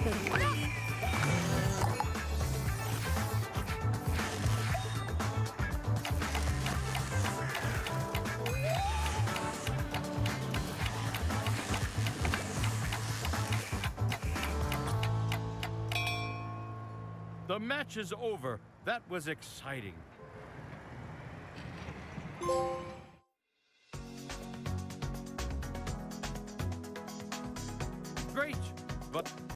The match is over. That was exciting. Great, but